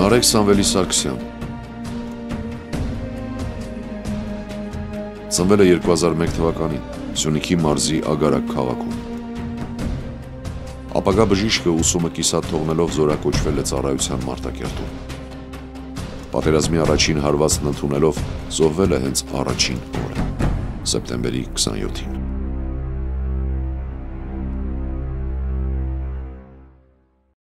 Նարեկ Սամվելի Սարգսյան ծնվել է 2001 թվականին Սյունիքի մարզի Ագարակ քաղաքում։ Ապագա բժիշկը ուսումը կիսատ թողնելով զորակոչվել է ծառայության Մարտակերտում։ Պատերազմի առաջին հարվածն ընդունելով զոհվել է հենց առաջին օրը, սեպտեմբերի 27-ին։